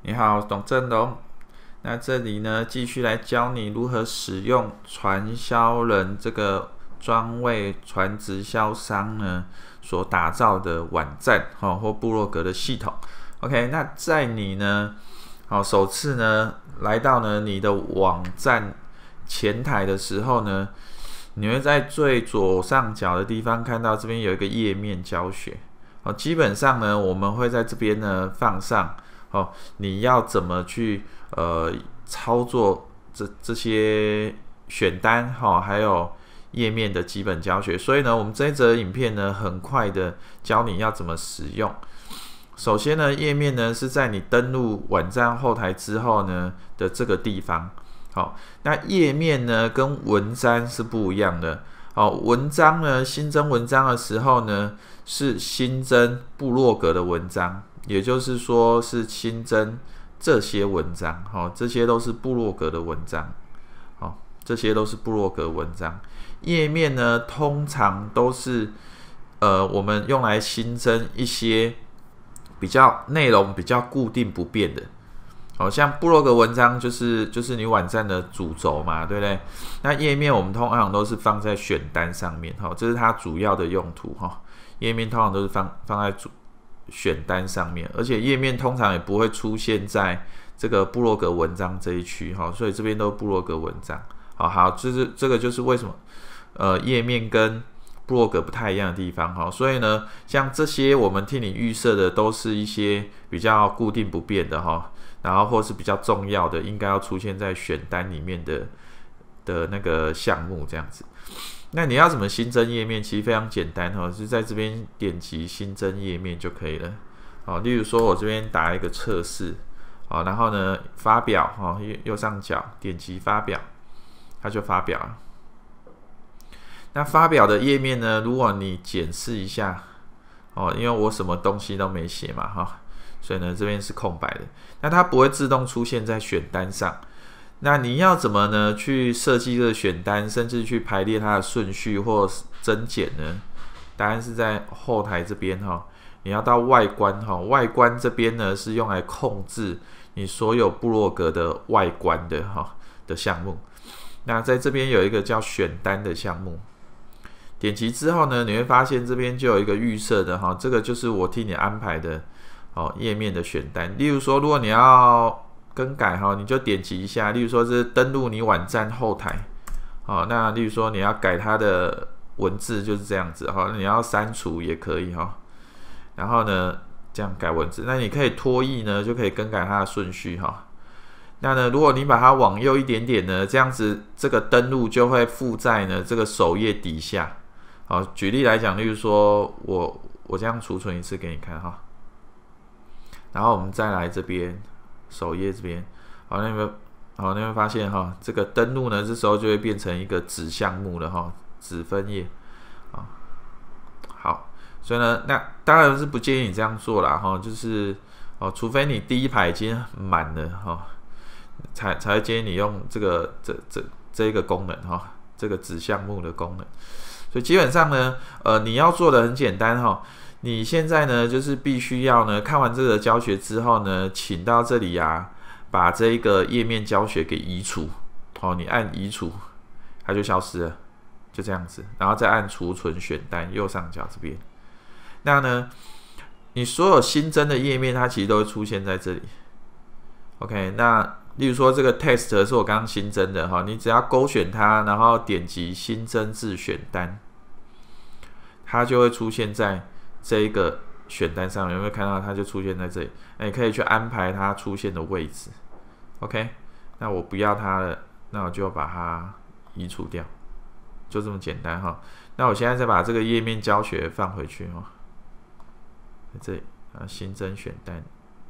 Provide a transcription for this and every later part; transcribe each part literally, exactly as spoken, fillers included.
你好，董振龙。那这里呢，继续来教你如何使用传销人这个专为传直销商呢所打造的网站哈或部落格的系统。OK， 那在你呢，好首次呢来到呢你的网站前台的时候呢，你会在最左上角的地方看到这边有一个页面教学。哦，基本上呢，我们会在这边呢放上哦，你要怎么去呃操作这这些选单哈、哦，还有页面的基本教学。所以呢，我们这一则影片呢，很快的教你要怎么使用。首先呢，页面呢是在你登录网站后台之后呢的这个地方。好，那页面呢跟文章是不一样的。好，文章呢新增文章的时候呢是新增部落格的文章，也就是说是新增这些文章。好，这些都是部落格的文章。好，这些都是部落格文章。页面呢通常都是呃我们用来新增一些比较内容比较固定不变的。好像部落格文章就是就是你网站的主轴嘛，对不对？那页面我们通常都是放在选单上面，哈，这是它主要的用途，哈。页面通常都是放放在主选单上面，而且页面通常也不会出现在这个部落格文章这一区，哈，所以这边都是部落格文章。好好，就是这个就是为什么呃页面跟部落格不太一样的地方，哈。所以呢，像这些我们替你预设的都是一些比较固定不变的，哈。然后或是比较重要的，应该要出现在选单里面的的那个项目这样子。那你要怎么新增页面？其实非常简单哈，是在这边点击新增页面就可以了。好，例如说我这边打一个测试，好，然后呢发表哈，右上角点击发表，它就发表了。那发表的页面呢，如果你检视一下哦，因为我什么东西都没写嘛哈。所以呢，这边是空白的，那它不会自动出现在选单上。那你要怎么呢去设计这个选单，甚至去排列它的顺序或增减呢？答案是在后台这边哈，你要到外观哈，外观这边呢是用来控制你所有部落格的外观的哈的项目。那在这边有一个叫选单的项目，点击之后呢，你会发现这边就有一个预设的哈，这个就是我替你安排的。哦，页面的选单，例如说，如果你要更改哈，你就点击一下。例如说，是登录你网站后台，好，那例如说你要改它的文字就是这样子哈，你要删除也可以哈。然后呢，这样改文字，那你可以拖曳呢，就可以更改它的顺序哈。那呢，如果你把它往右一点点呢，这样子这个登录就会附在呢这个首页底下。好，举例来讲，例如说我我这样储存一次给你看哈。然后我们再来这边首页这边，好，那有没有？好，你会发现哈，这个登录呢，这时候就会变成一个子项目了哈，子分页啊。好，所以呢，那当然是不建议你这样做啦哈，就是哦，除非你第一排已经满了哈，才才会建议你用这个这这这一个功能哈，这个子项目的功能。所以基本上呢，呃，你要做的很简单哈。你现在呢，就是必须要呢，看完这个教学之后呢，请到这里啊，把这个页面教学给移除。好，你按移除，它就消失了，就这样子。然后再按储存选单，右上角这边。那呢，你所有新增的页面，它其实都会出现在这里。OK， 那例如说这个 test 是我刚刚新增的哈，你只要勾选它，然后点击新增至选单，它就会出现在这一个选单上面，有没有看到它就出现在这里？那你可以去安排它出现的位置。OK， 那我不要它了，那我就把它移除掉，就这么简单哈。那我现在再把这个页面教学放回去哈，在这里啊，新增选单，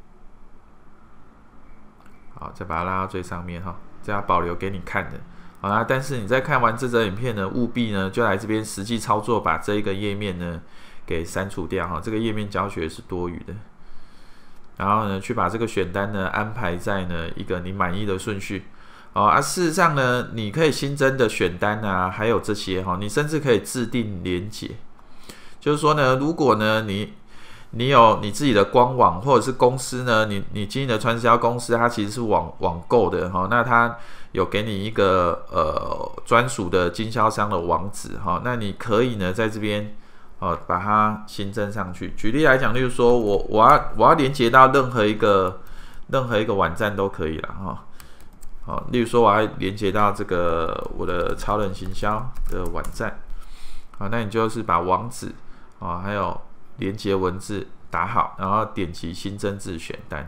好，再把它拉到最上面哈，这样保留给你看的。好啦，但是你在看完这则影片呢，务必呢就来这边实际操作，把这一个页面呢给删除掉哈，这个页面教学是多余的。然后呢，去把这个选单呢安排在呢一个你满意的顺序。哦啊，事实上呢，你可以新增的选单啊，还有这些哈，你甚至可以制定连结。就是说呢，如果呢你你有你自己的官网，或者是公司呢，你你经营的传直销公司，它其实是网网购的哈，那它有给你一个呃专属的经销商的网址哈，那你可以呢在这边哦把它新增上去。举例来讲，例如说我我要我要连接到任何一个任何一个网站都可以了哈。好，例如说我要连接到这个我的超人行销的网站，好，那你就是把网址啊还有连接文字打好，然后点击新增至选单。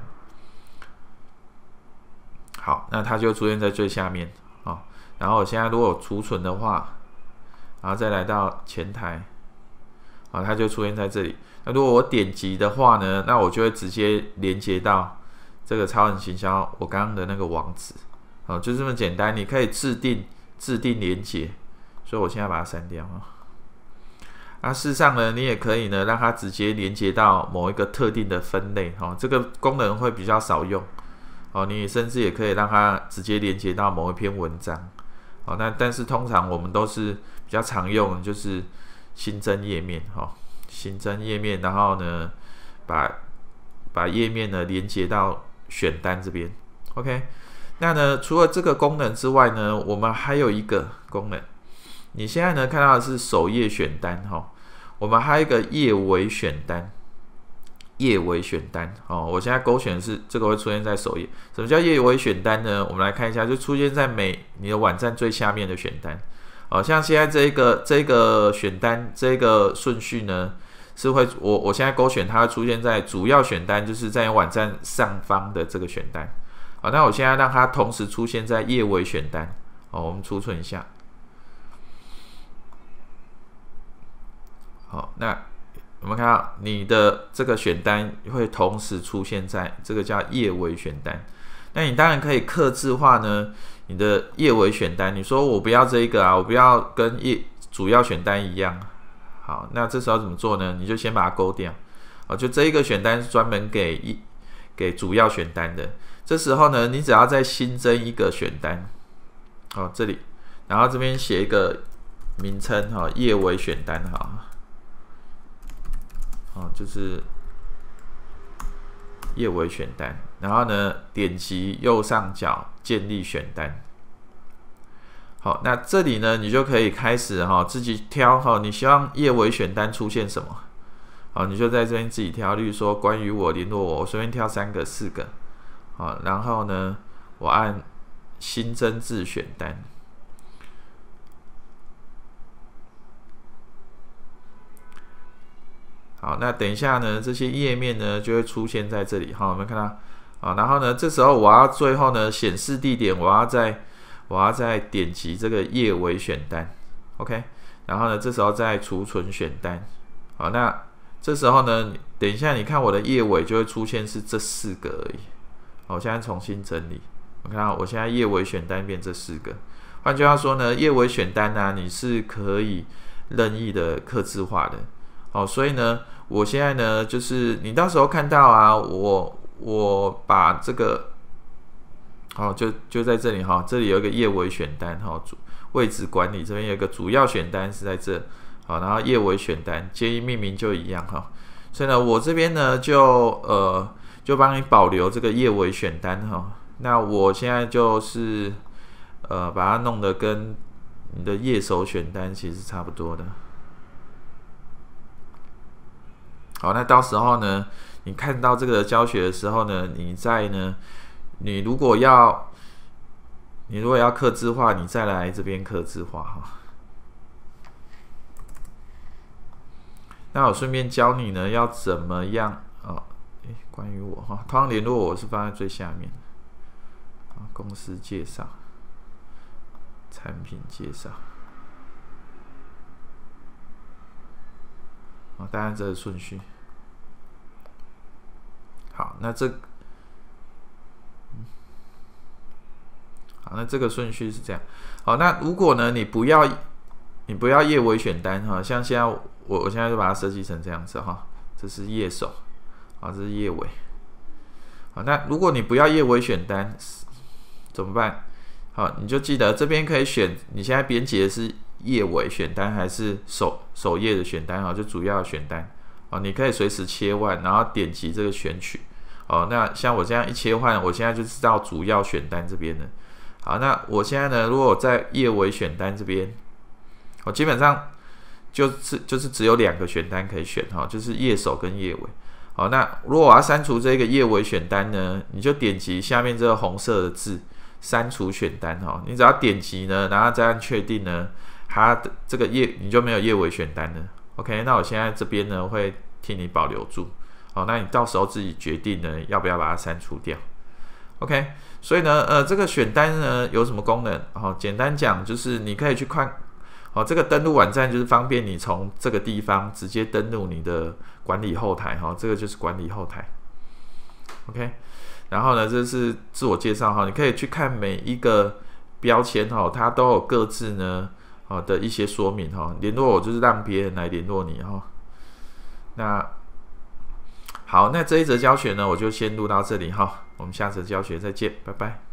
好，那它就出现在最下面啊。然后我现在如果有储存的话，然后再来到前台，啊，它就出现在这里。那如果我点击的话呢，那我就会直接连接到这个超人行销我刚刚的那个网址。好，就这么简单，你可以制定制定连接，所以我现在把它删掉啊。那事实上呢，你也可以呢让它直接连接到某一个特定的分类，哦，这个功能会比较少用，哦，你甚至也可以让它直接连接到某一篇文章，哦，那但是通常我们都是比较常用的就是新增页面，哦，新增页面，然后呢把把页面呢连接到选单这边 ，OK。那呢，除了这个功能之外呢，我们还有一个功能。你现在呢看到的是首页选单哈，我们还有一个页尾选单，页尾选单哦。我现在勾选的是这个会出现在首页。什么叫页尾选单呢？我们来看一下，就出现在每你的网站最下面的选单。哦，像现在这一个这个选单这个顺序呢，是会我我现在勾选它会出现在主要选单，就是在网站上方的这个选单。好，那我现在让它同时出现在页尾选单。哦，我们储存一下。好，那我们看到你的这个选单会同时出现在这个叫页尾选单。那你当然可以客制化呢，你的页尾选单。你说我不要这一个啊，我不要跟页主要选单一样。好，那这时候怎么做呢？你就先把它勾掉。哦，就这一个选单是专门给一给主要选单的。这时候呢，你只要再新增一个选单，好，这里，然后这边写一个名称哈，页尾选单哈，好，就是页尾选单，然后呢，点击右上角建立选单，好，那这里呢，你就可以开始哈，自己挑哈，你希望页尾选单出现什么，好，你就在这边自己挑，例如说关于我联络我，我随便挑三个、四个。好，然后呢，我按新增至选单。好，那等一下呢，这些页面呢就会出现在这里。好，有没有看到？啊，然后呢，这时候我要最后呢显示地点，我要再我要再点击这个页尾选单 ，OK。然后呢，这时候再储存选单。好，那这时候呢，等一下你看我的页尾就会出现是这四个而已。好，我现在重新整理，我看到我现在页尾选单变这四个。换句话说呢，页尾选单呢、啊，你是可以任意的客制化的。好，所以呢，我现在呢，就是你到时候看到啊，我我把这个，好，就就在这里哈，这里有一个页尾选单哈，主位置管理这边有一个主要选单是在这，好，然后页尾选单建议命名就一样哈。所以呢，我这边呢就呃。就帮你保留这个页尾选单哈，那我现在就是呃把它弄得跟你的页首选单其实差不多的。好，那到时候呢，你看到这个教学的时候呢，你再呢，你如果要你如果要客制化，你再来这边客制化哈。那我顺便教你呢，要怎么样哦。关于我哈，通常联络我是放在最下面啊，公司介绍、产品介绍啊，当然这个顺序。好，那这好，那这个顺序是这样。好，那如果呢，你不要你不要页尾选单哈，像现在我我现在就把它设计成这样子哈，这是页首。好，这是页尾。好，那如果你不要页尾选单怎么办？好，你就记得这边可以选，你现在编辑的是页尾选单还是首首页的选单？好，就主要选单。 哦，你可以随时切换，然后点击这个选取。哦，那像我这样一切换，我现在就知道主要选单这边了。好，那我现在呢，如果我在页尾选单这边，我基本上就是就是只有两个选单可以选哈，就是页首跟页尾。好，那如果我要删除这个页尾选单呢，你就点击下面这个红色的字删除选单哈，你只要点击呢，然后再按确定呢，它的这个页你就没有页尾选单了。OK， 那我现在这边呢会替你保留住。好，那你到时候自己决定呢，要不要把它删除掉。OK， 所以呢，呃，这个选单呢有什么功能？好，简单讲就是你可以去看，好，这个登录网站就是方便你从这个地方直接登录你的管理后台，哈，这个就是管理后台。OK， 然后呢，这是自我介绍哈，你可以去看每一个标签哈，它都有各自呢，好的一些说明哈。联络我就是让别人来联络你哈。那好，那这一则教学呢，我就先录到这里哈，我们下次教学再见，拜拜。